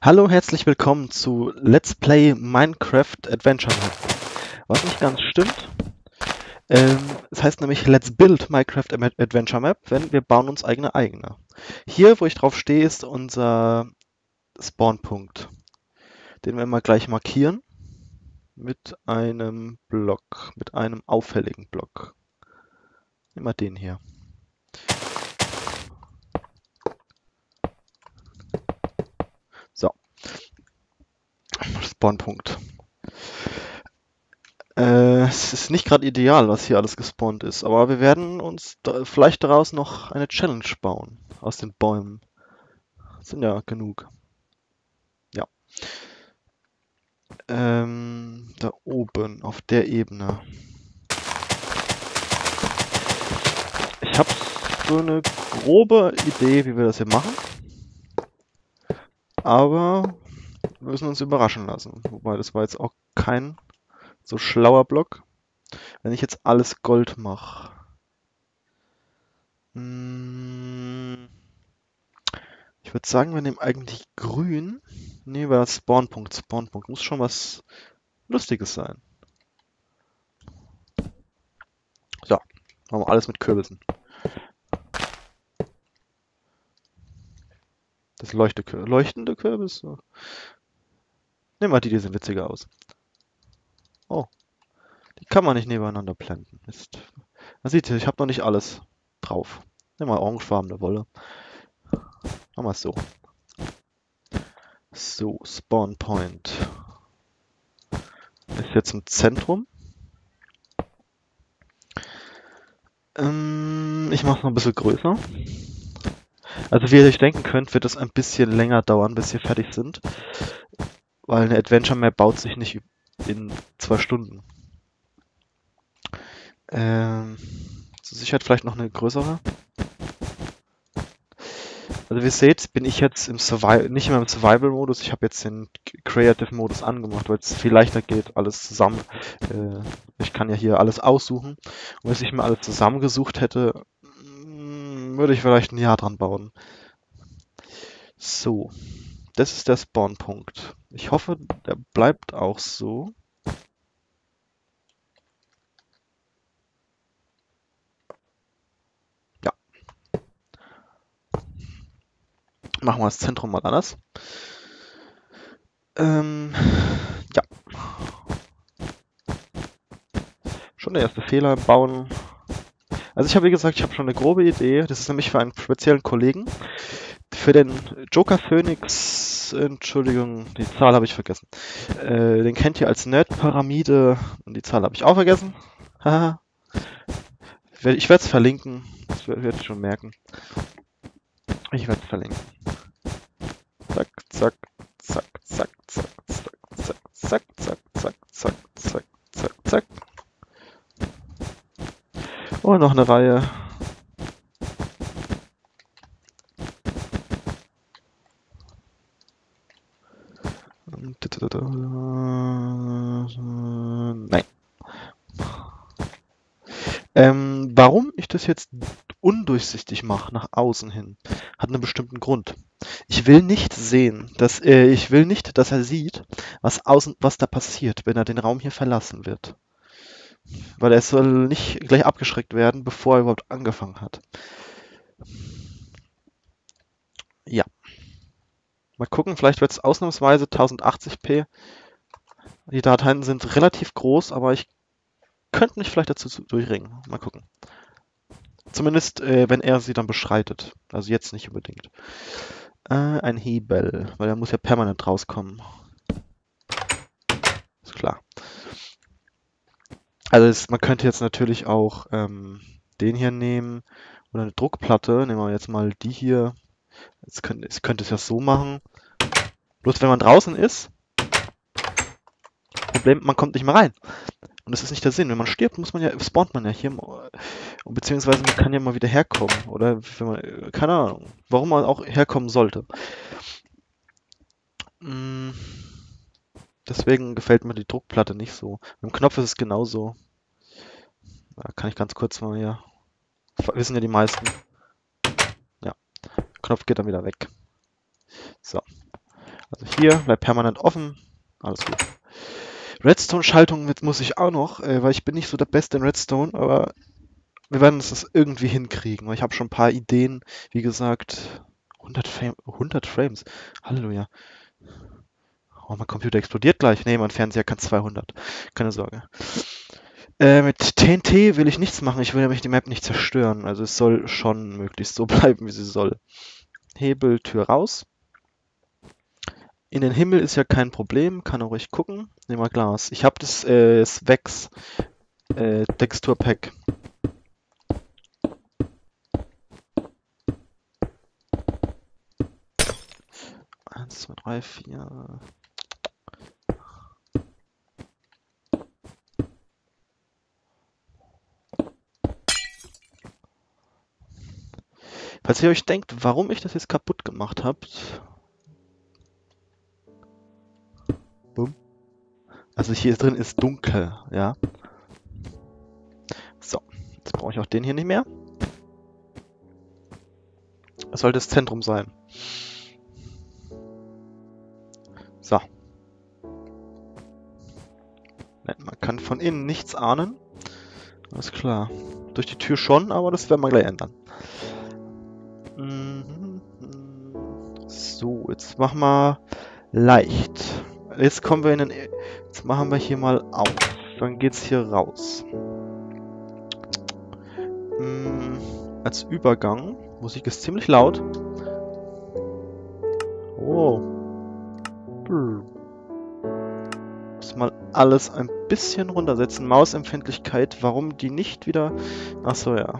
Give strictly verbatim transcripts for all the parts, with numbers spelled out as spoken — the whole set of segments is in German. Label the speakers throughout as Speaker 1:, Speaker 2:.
Speaker 1: Hallo, herzlich willkommen zu Let's Play Minecraft Adventure Map. Was nicht ganz stimmt, ähm, es heißt nämlich Let's Build Minecraft Am- Adventure Map, wenn wir bauen uns eigene eigene. Hier, wo ich drauf stehe, ist unser Spawnpunkt, den wir mal gleich markieren mit einem Block, mit einem auffälligen Block. Nehmen wir den hier. So, Spawnpunkt. Äh, es ist nicht gerade ideal, was hier alles gespawnt ist, aber wir werden uns da vielleicht daraus noch eine Challenge bauen aus den Bäumen. Das sind ja genug. Ja. Ähm, da oben auf der Ebene. Ich habe so eine grobe Idee, wie wir das hier machen, aber wir müssen uns überraschen lassen. Wobei, das war jetzt auch kein so schlauer Block. Wenn ich jetzt alles Gold mache. Hm, ich würde sagen, wir nehmen eigentlich grün. Nee, weil das Spawnpunkt. Spawnpunkt muss schon was Lustiges sein. So, machen wir alles mit Kürbissen. Das leuchte leuchtende Kürbis. So. Nehmen wir die, die sehen witziger aus. Oh, die kann man nicht nebeneinander blenden. Mist. Man sieht hier, ich habe noch nicht alles drauf. Nehmen wir orangefarbene Wolle. Machen wir es so. So, Spawn Point. Ist jetzt im Zentrum. Ähm, ich mache es noch ein bisschen größer. Also wie ihr euch denken könnt, wird es ein bisschen länger dauern, bis wir fertig sind. Weil eine Adventure Map baut sich nicht in zwei Stunden. Ähm, zur Sicherheit vielleicht noch eine größere. Also wie ihr seht, bin ich jetzt im Survival, nicht mehr im Survival-Modus. Ich habe jetzt den Creative-Modus angemacht, weil es viel leichter geht, alles zusammen. Äh, ich kann ja hier alles aussuchen. Und wenn ich mir alles zusammengesucht hätte, mm, würde ich vielleicht ein Jahr dran bauen. So, das ist der Spawnpunkt. Ich hoffe, der bleibt auch so. Ja, machen wir das Zentrum mal anders. Ähm, ja. Schon der erste Fehler im Bauen. Also ich habe, wie gesagt, ich habe schon eine grobe Idee. Das ist nämlich für einen speziellen Kollegen. Für den Joker Phoenix, Entschuldigung, die Zahl habe ich vergessen. Äh, den kennt ihr als Nerd-Pyramide und die Zahl habe ich auch vergessen. Haha. Ich werde es verlinken. Das werdet ihr schon merken. Ich werde es verlinken. Zack, zack, zack, zack, zack, zack, zack, zack, zack, zack, zack, zack, zack, zack. Und noch eine Reihe. Nein. Ähm, warum ich das jetzt undurchsichtig mache nach außen hin, hat einen bestimmten Grund. Ich will nicht sehen, dass äh, ich will nicht, dass er sieht, was außen, was da passiert, wenn er den Raum hier verlassen wird. Weil er soll nicht gleich abgeschreckt werden, bevor er überhaupt angefangen hat. Ja. Mal gucken, vielleicht wird es ausnahmsweise tausendachtzig p. Die Dateien sind relativ groß, aber ich könnte mich vielleicht dazu durchringen. Mal gucken. Zumindest, äh, wenn er sie dann beschreitet. Also jetzt nicht unbedingt. Äh, ein Hebel, weil er muss ja permanent rauskommen. Ist klar. Also es, man könnte jetzt natürlich auch ähm, den hier nehmen oder eine Druckplatte. Nehmen wir jetzt mal die hier. Jetzt könnte, ich könnte es ja so machen. Bloß wenn man draußen ist, Problem, man kommt nicht mehr rein. Und das ist nicht der Sinn. Wenn man stirbt, muss man ja, spawnt man ja hier. Und beziehungsweise man kann ja mal wieder herkommen. Oder wenn man, keine Ahnung, warum man auch herkommen sollte. Mm, deswegen gefällt mir die Druckplatte nicht so. Mit dem Knopf ist es genauso. Da kann ich ganz kurz mal hier. Wissen ja die meisten. Ja. Knopf geht dann wieder weg. So. Also hier bleibt permanent offen. Alles gut. Redstone-Schaltung muss ich auch noch, äh, weil ich bin nicht so der Beste in Redstone, aber wir werden uns das irgendwie hinkriegen. Weil ich habe schon ein paar Ideen, wie gesagt. hundert, Frame, hundert Frames. Halleluja. Oh, mein Computer explodiert gleich. Nee, mein Fernseher kann zweihundert. Keine Sorge. Äh, mit T N T will ich nichts machen. Ich will nämlich die Map nicht zerstören. Also es soll schon möglichst so bleiben, wie sie soll. Hebel, Tür raus. In den Himmel ist ja kein Problem. Kann auch ruhig gucken. Nehmen wir Glas. Ich habe das äh, Svex äh, Texturpack. Eins, zwei, drei, vier. Falls ihr euch denkt, warum ich das jetzt kaputt gemacht habt. Bumm. Also hier drin ist dunkel, ja. So, jetzt brauche ich auch den hier nicht mehr. Das sollte das Zentrum sein. So. Man kann von innen nichts ahnen. Alles klar. Durch die Tür schon, aber das werden wir gleich ändern. So, jetzt machen wir leicht. Jetzt kommen wir in den... Jetzt machen wir hier mal auf. Dann geht's hier raus. Als Übergang. Musik ist ziemlich laut. Oh. Muss mal alles ein bisschen runtersetzen. Mausempfindlichkeit. Warum die nicht wieder... Achso, ja.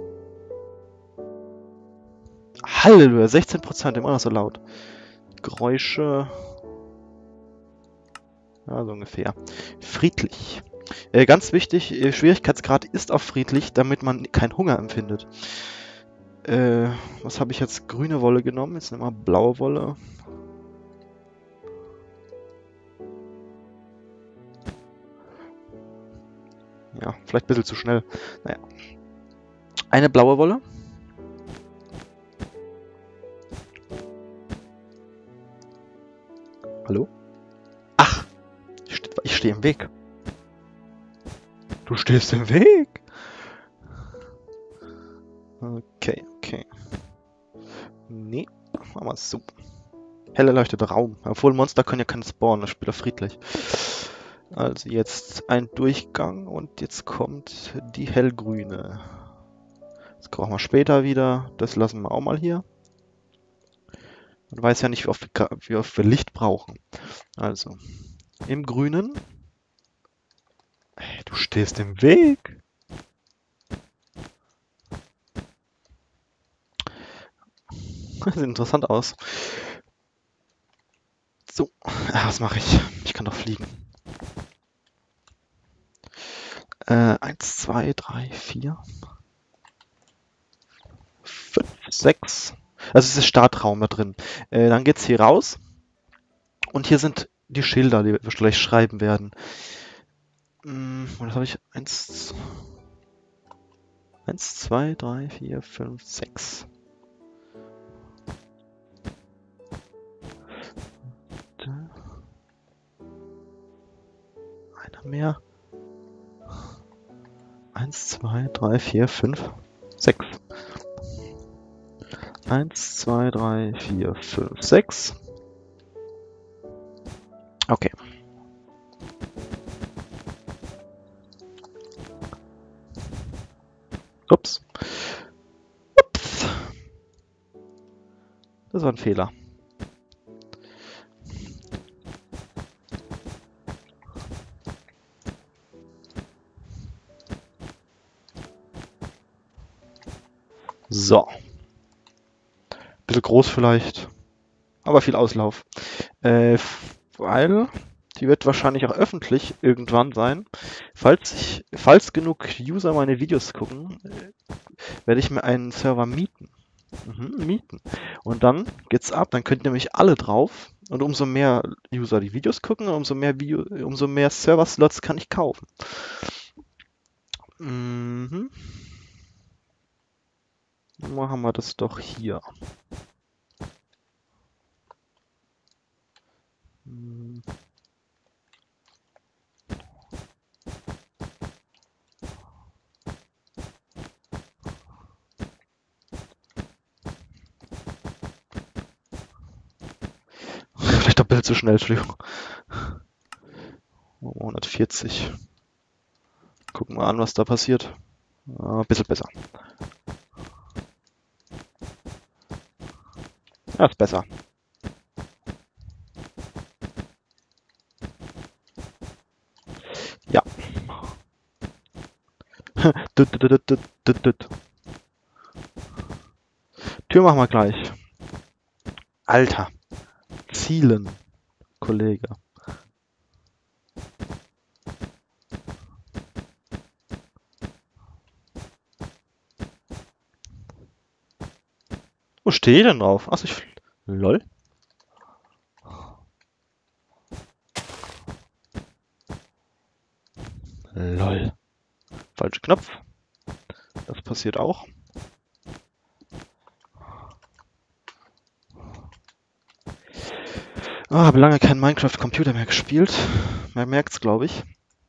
Speaker 1: Halleluja, sechzehn Prozent, immer noch so laut. Geräusche. Ja, so ungefähr. Friedlich. Äh, ganz wichtig, äh, Schwierigkeitsgrad ist auf friedlich, damit man keinen Hunger empfindet. Äh, was habe ich jetzt? Grüne Wolle genommen. Jetzt nehmen wir blaue Wolle. Ja, vielleicht ein bisschen zu schnell. Naja. Eine blaue Wolle. Hallo? Ach, ich, ste ich stehe im Weg. Du stehst im Weg? Okay, okay. Nee, machen wir es so. Hell erleuchteter Raum. Obwohl Monster können ja keine spawnen, das spielt er friedlich. Also jetzt ein Durchgang und jetzt kommt die hellgrüne. Das brauchen wir später wieder. Das lassen wir auch mal hier. Man weiß ja nicht, wie oft, wie oft wir Licht brauchen. Also, im Grünen. Hey, du stehst im Weg. Das sieht interessant aus. So, was mache ich? Ich kann doch fliegen. Äh, eins, zwei, drei, vier, fünf, sechs. Also es ist Startraum da drin. Äh, dann geht's hier raus. Und hier sind die Schilder, die wir gleich schreiben werden. Hm, und das habe ich. Eins, eins, zwei, drei, vier, fünf, sechs. Einer mehr. Eins, zwei, drei, vier, fünf, sechs. Eins, zwei, drei, vier, fünf, sechs. Okay. Ups. Ups. Das war ein Fehler. So. Bisschen groß vielleicht. Aber viel Auslauf. Äh, weil die wird wahrscheinlich auch öffentlich irgendwann sein. Falls ich, falls genug User meine Videos gucken, werde ich mir einen Server mieten. Mhm, mieten. Und dann geht's ab, dann könnt ihr nämlich alle drauf. Und umso mehr User die Videos gucken, umso mehr Video, umso mehr Server-Slots kann ich kaufen. Mhm. Machen wir das doch hier. Hm. Vielleicht doch ein bisschen zu schnell, Entschuldigung. Oh, hundertvierzig. Gucken wir an, was da passiert. Ah, ein bisschen besser. Ja, ist besser. Ja. Düt, düt, düt, düt, düt, düt. Tür machen wir gleich. Alter. Zielen, Kollege. Wo stehe ich denn drauf? Achso, ich... Lol. Lol. Falscher Knopf. Das passiert auch. Oh, habe lange keinen Minecraft-Computer mehr gespielt. Man merkt's, glaube ich.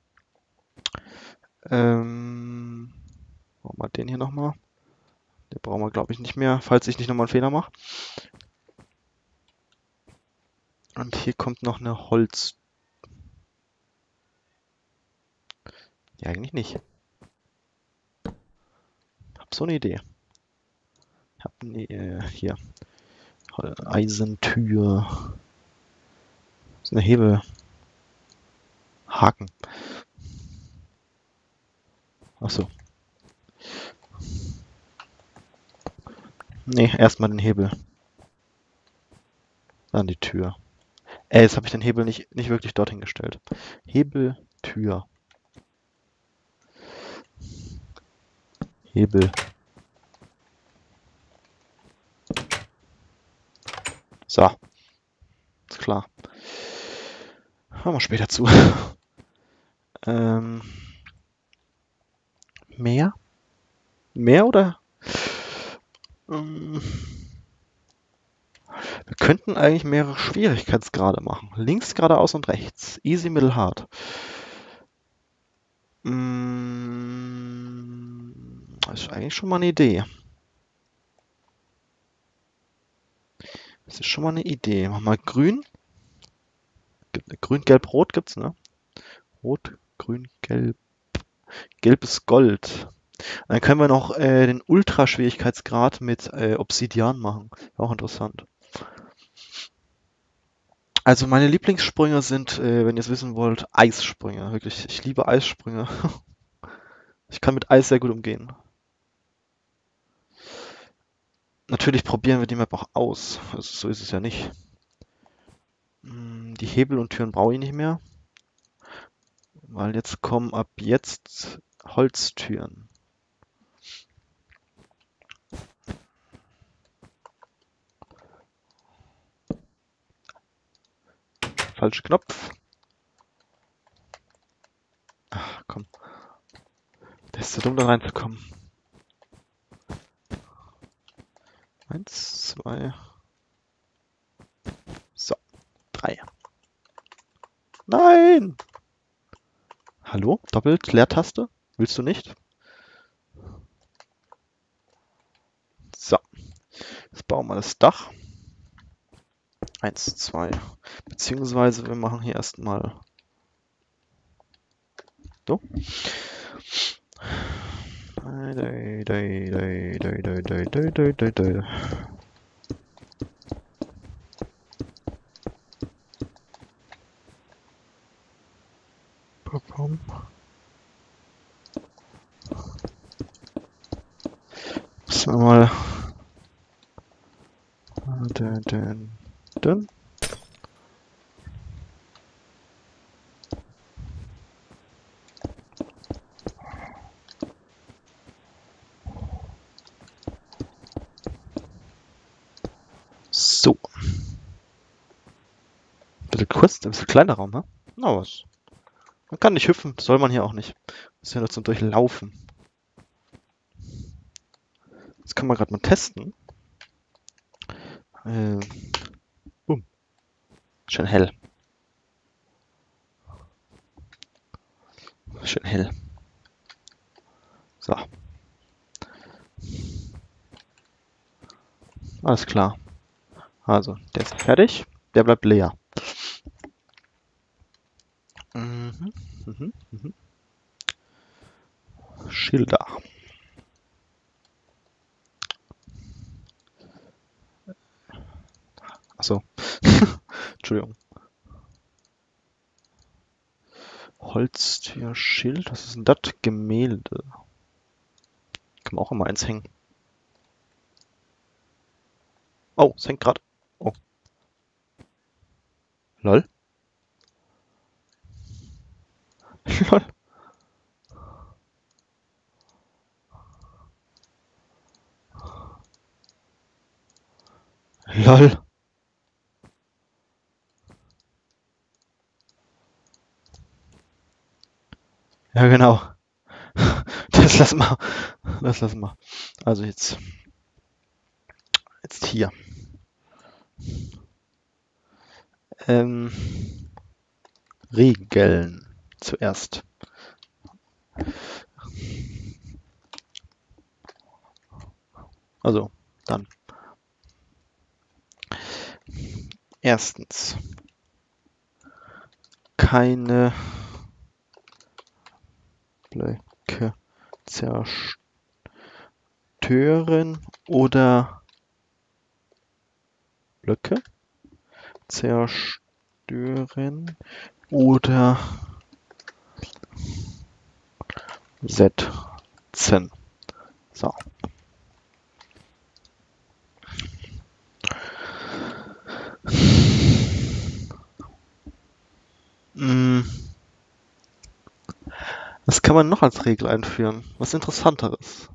Speaker 1: Ähm... Machen wir den hier nochmal. Den brauchen wir, glaube ich, nicht mehr, falls ich nicht nochmal einen Fehler mache. Und hier kommt noch eine Holz... Ja, eigentlich nicht. Hab so eine Idee. Hab eine... Äh, hier. Eisentür. Das ist eine Hebel. Haken. Achso. Nee, erstmal den Hebel. Dann die Tür. Ey, jetzt habe ich den Hebel nicht, nicht wirklich dorthin gestellt. Hebel, Tür. Hebel. So. Ist klar. Kommen wir später zu. ähm, mehr? Mehr oder? Ähm, wir könnten eigentlich mehrere Schwierigkeitsgrade machen. Links, geradeaus und rechts. Easy, Middle, Hard. Mm, das ist eigentlich schon mal eine Idee. Das ist schon mal eine Idee. Mach mal grün. Grün, gelb, rot gibt's, ne? Rot, grün, gelb. Gelb ist Gold. Dann können wir noch äh, den Ultra-Schwierigkeitsgrad mit äh, Obsidian machen. Auch interessant. Also meine Lieblingssprünge sind, äh, wenn ihr es wissen wollt, Eissprünge. Wirklich, ich liebe Eissprünge. Ich kann mit Eis sehr gut umgehen. Natürlich probieren wir die Map auch aus. Also, so ist es ja nicht. Hm, die Hebel und Türen brauche ich nicht mehr. Weil jetzt kommen ab jetzt Holztüren. Falscher Knopf. Ach, komm. Der ist so dumm, da reinzukommen. Eins, zwei. So, drei. Nein! Hallo? Doppelt Leertaste? Willst du nicht? So, jetzt bauen wir das Dach. Eins, zwei. Beziehungsweise wir machen hier erstmal so. Müssen wir mal dun, dun, dun. So. Ein bisschen kurz, ein bisschen kleiner Raum, ne? Na was. Man kann nicht hüpfen, soll man hier auch nicht. Das ist ja nur zum Durchlaufen. Das kann man gerade mal testen. Äh, boom. Schön hell. Schön hell. So. Alles klar. Also, der ist fertig. Der bleibt leer. Mhm, mhm, mhm. Schilder. Achso. Entschuldigung. Holztürschild. Was ist denn das? Gemälde. Kann man auch immer eins hängen. Oh, es hängt gerade. Oh. Lol. Lol. Lol. Ja, genau. Das lassen wir. Das lassen wir. Also jetzt. Jetzt hier. Ähm, Regeln zuerst. Also, dann. Erstens. Keine Blöcke zerstören oder Blöcke zerstören oder setzen. So. Hm. Was kann man noch als Regel einführen? Was Interessanteres?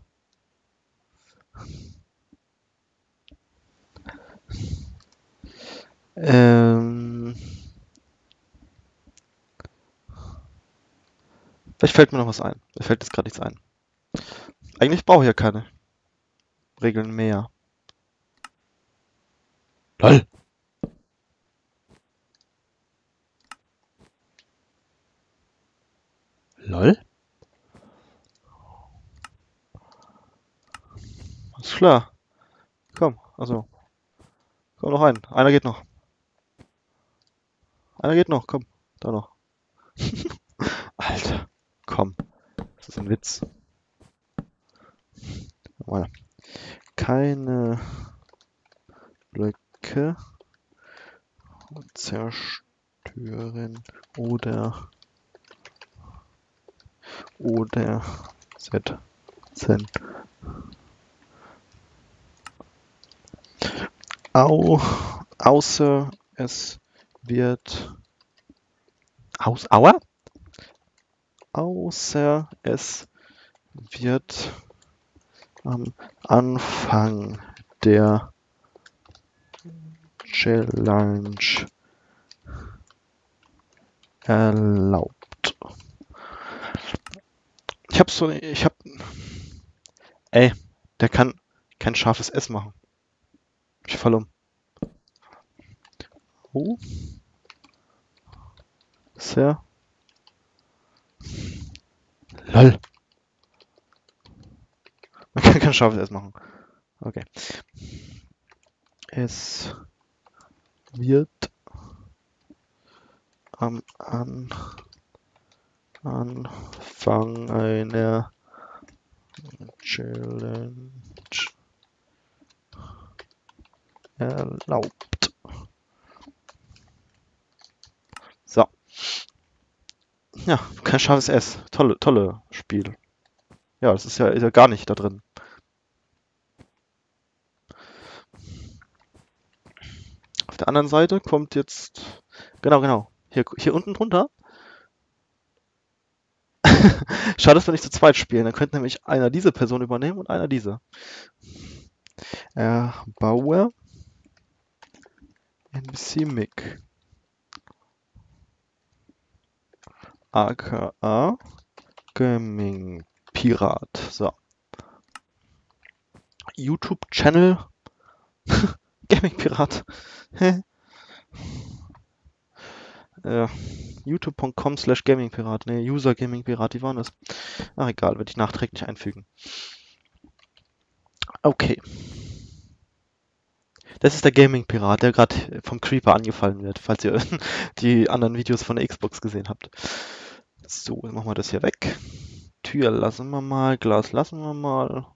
Speaker 1: Ähm, vielleicht fällt mir noch was ein. Mir fällt jetzt gerade nichts ein. Eigentlich brauche ich ja keine Regeln mehr. Lol. Lol? Alles klar. Komm, also. Komm noch ein. Einer geht noch. Einer geht noch, komm. Da noch. Alter. Komm. Das ist ein Witz. Nochmal. Keine Blöcke zerstören oder oder setzen. Au, außer es wird aus, aua? Außer es wird am Anfang der Challenge erlaubt. Ich hab so, ich hab, ey, der kann kein scharfes S machen. Ich fall um. Oh. Sehr. Lol. Man kann kein scharfes S machen. Okay. Es wird am An Anfang einer Challenge erlaubt. So. Ja, kein scharfes S. Tolle, tolle Spiel. Ja, das ist ja, ist ja gar nicht da drin. Auf der anderen Seite kommt jetzt. Genau, genau. Hier, hier unten drunter. Schade, dass wir nicht zu zweit spielen. Dann könnte nämlich einer diese Person übernehmen und einer diese. Erbaue N P C Mic. aka Gaming Pirat. So. YouTube-Channel Gaming Pirat. äh, youtube punkt com slash gamingpirat. Ne, User gamingpirat, wie war das? Ach egal, werde ich nachträglich einfügen. Okay. Das ist der Gaming-Pirat, der gerade vom Creeper angefallen wird, falls ihr die anderen Videos von der Xbox gesehen habt. So, dann machen wir das hier weg. Tür lassen wir mal, Glas lassen wir mal.